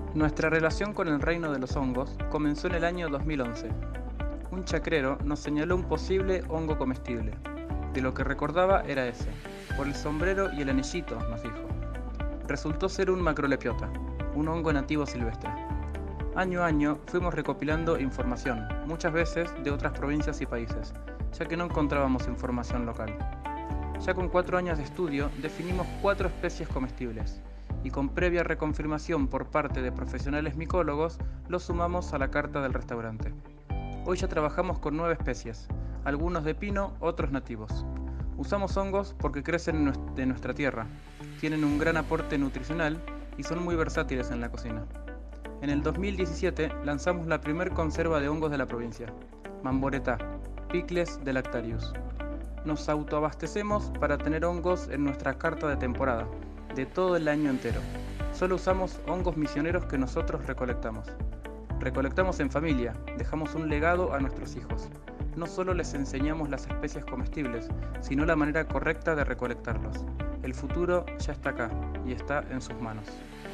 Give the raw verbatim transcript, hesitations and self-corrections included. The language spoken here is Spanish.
Nuestra relación con el reino de los hongos comenzó en el año dos mil once. Un chacrero nos señaló un posible hongo comestible. De lo que recordaba era ese. Por el sombrero y el anillito, nos dijo. Resultó ser un macrolepiota, un hongo nativo silvestre. Año a año fuimos recopilando información, muchas veces de otras provincias y países, ya que no encontrábamos información local. Ya con cuatro años de estudio definimos cuatro especies comestibles, y con previa reconfirmación por parte de profesionales micólogos, los sumamos a la carta del restaurante. Hoy ya trabajamos con nueve especies, algunos de pino, otros nativos. Usamos hongos porque crecen en nuestra tierra, tienen un gran aporte nutricional y son muy versátiles en la cocina. En el dos mil diecisiete lanzamos la primer conserva de hongos de la provincia, Mamboretá, Picles de Lactarius. Nos autoabastecemos para tener hongos en nuestra carta de temporada, de todo el año entero. Solo usamos hongos misioneros que nosotros recolectamos. Recolectamos en familia, dejamos un legado a nuestros hijos. No solo les enseñamos las especies comestibles, sino la manera correcta de recolectarlos. El futuro ya está acá y está en sus manos.